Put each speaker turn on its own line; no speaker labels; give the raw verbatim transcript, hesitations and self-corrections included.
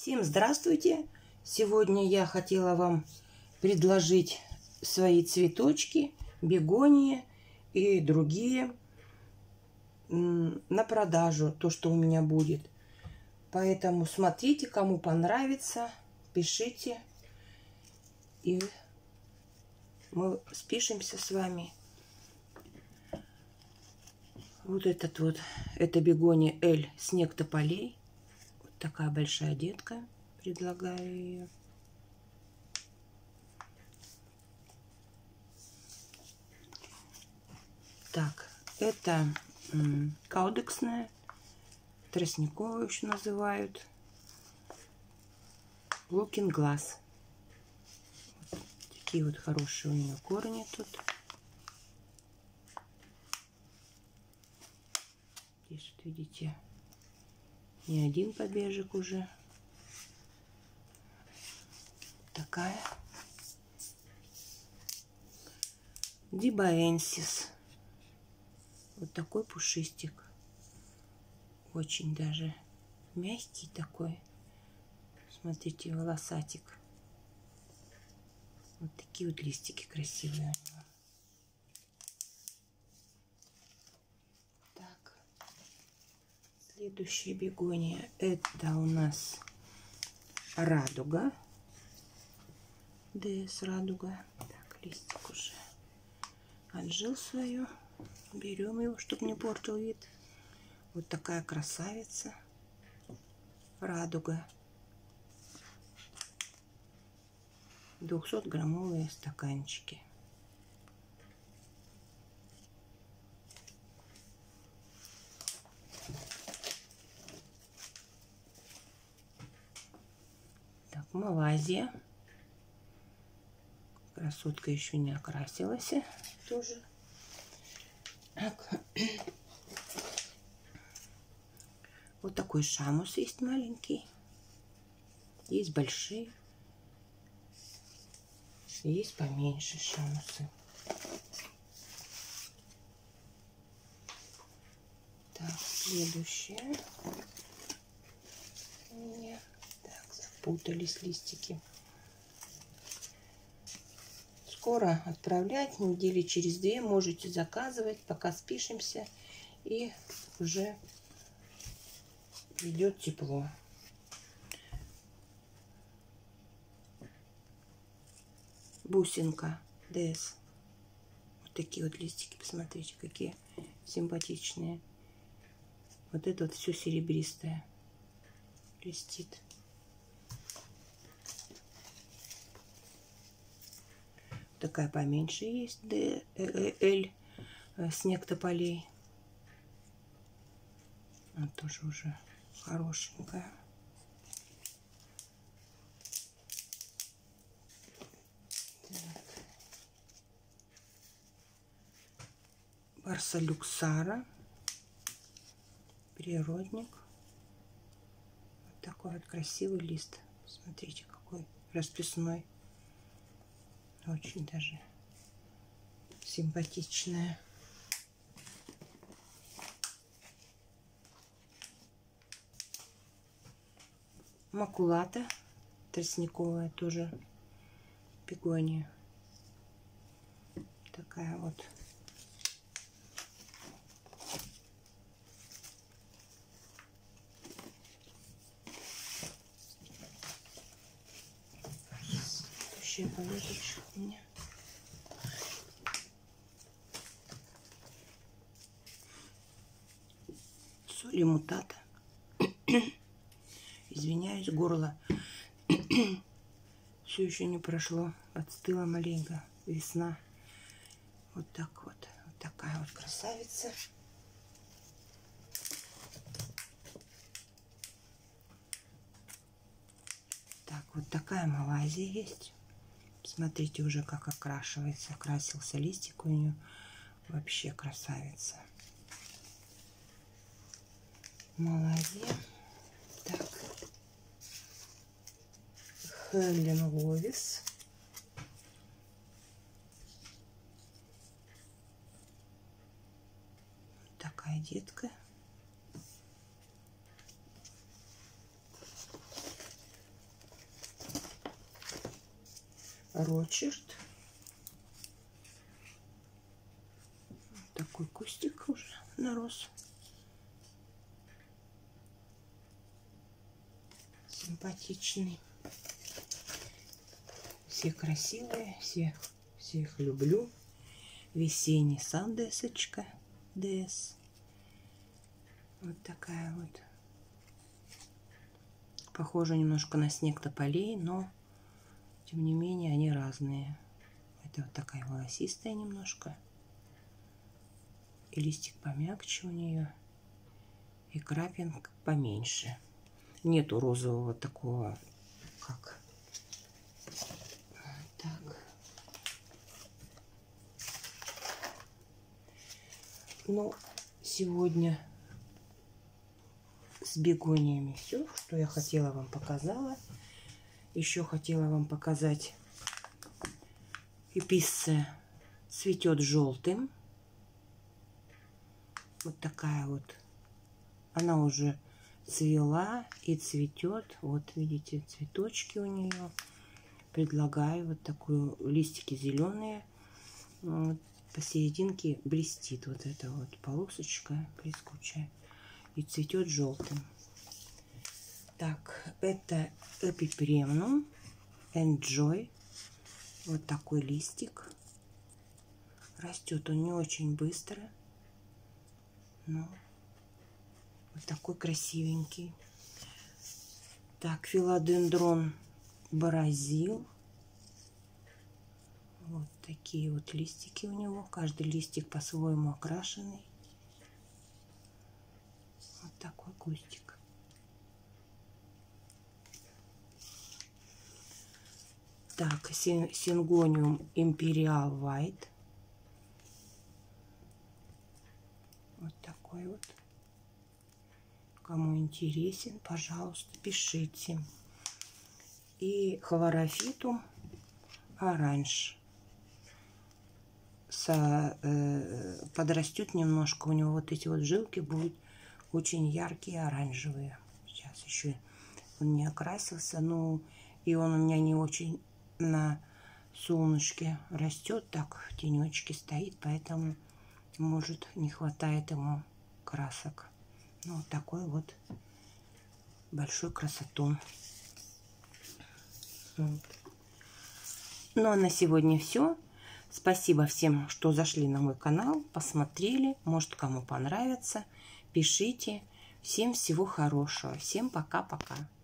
Всем здравствуйте! Сегодня я хотела вам предложить свои цветочки, бегонии и другие на продажу, то, что у меня будет. Поэтому смотрите, кому понравится, пишите, и мы спишемся с вами. Вот этот вот, это бегония Эль Снег тополей. Вот такая большая детка. Предлагаю ее. Так, это м, каудексная, тростниковую еще называют. Looking Glass. Вот такие вот хорошие у нее корни тут. Здесь вот видите, не один побежек уже. Такая. Дибаенсис. Вот такой пушистик. Очень даже мягкий такой. Смотрите, волосатик. Вот такие вот листики красивые у него. Так. Следующая бегония. Это у нас радуга. ДС радуга. Так, листик уже отжил свою. Берем его, чтобы не портил вид. Вот такая красавица. Радуга. двухсотграммовые стаканчики. Так, Малайзия. Красотка еще не окрасилась. Тоже. Так. Вот такой шамус есть маленький. Есть большие. Есть поменьше шамусы. Так, следующее. Нет. Так, запутались листики. Скоро отправлять, недели через две можете заказывать, пока спишемся, и уже идет тепло. Бусинка ДС. Вот такие вот листики, посмотрите, какие симпатичные. Вот это вот все серебристое блестит. Такая поменьше есть, Д, э, Эль Снег тополей. Она тоже уже хорошенькая. Так. Барса люксара. Природник. Вот такой вот красивый лист. Смотрите, какой расписной. Очень даже симпатичная. Макулата тростниковая, тоже бегония. Такая вот. Следующая полезочка у меня. Соли мутата. Извиняюсь, горло все еще не прошло. Отстыла маленько. Весна. Вот так вот. Вот такая вот красавица. Так, вот такая Малайзия есть. Смотрите уже, как окрашивается. Окрасился листик у нее. Вообще красавица. Малайзия. Так. Хелен Ловис. Такая детка. Рочерд. Такой кустик уже нарос. Симпатичный. Все красивые, все, всех люблю. Весенний сандесочка ДС. Вот такая вот. Похоже немножко на снег тополей, но тем не менее они разные. Это вот такая волосистая немножко. И листик помягче у нее. И крапинка поменьше. Нету розового такого, как... Так. Ну, сегодня с бегониями все, что я хотела вам показала. Еще хотела вам показать. Эписция цветет желтым. Вот такая вот. Она уже цвела и цветет. Вот видите, цветочки у нее. Предлагаю вот такую, листики зеленые. Вот, посерединке блестит вот эта вот полосочка блескучая. И цветет желтым. Так, это эпипремнум Enjoy. Вот такой листик. Растет он не очень быстро. Но вот такой красивенький. Так, филодендрон Бразил. Вот такие вот листики у него. Каждый листик по-своему окрашенный. Вот такой кустик. Так, сингониум Imperial White. Вот такой вот. Кому интересен, пожалуйста, пишите. И хлорофитум оранж. Со, э, подрастет немножко. У него вот эти вот жилки будут очень яркие, оранжевые. Сейчас еще он не окрасился. Ну, и он у меня не очень на солнышке растет. Так, в тенечке стоит. Поэтому, может, не хватает ему красок. Ну, вот такой вот большой красотун. Вот. Ну, а на сегодня все. Спасибо всем, что зашли на мой канал, посмотрели. Может, кому понравится. Пишите. Всем всего хорошего. Всем пока-пока.